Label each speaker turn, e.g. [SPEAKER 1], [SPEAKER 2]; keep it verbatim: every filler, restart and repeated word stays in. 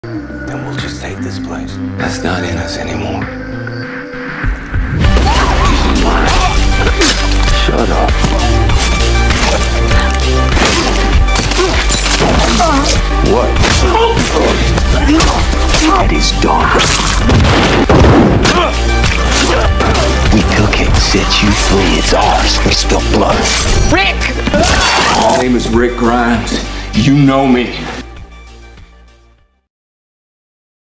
[SPEAKER 1] Then we'll just take this place. That's not in us anymore. Shut up. What? That is dark. We took it, set you free. It's ours. We spilt blood.
[SPEAKER 2] Rick!
[SPEAKER 1] My name is Rick Grimes. You know me.